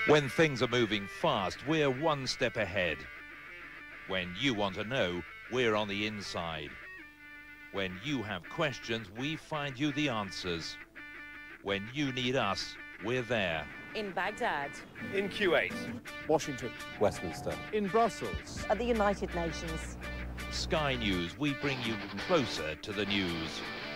When things are moving fast, we're one step ahead. When you want to know, we're on the inside. When you have questions, we find you the answers. When you need us, we're there. In Baghdad. In Kuwait. Washington. Westminster. In Brussels. At the United Nations. Sky News, we bring you closer to the news.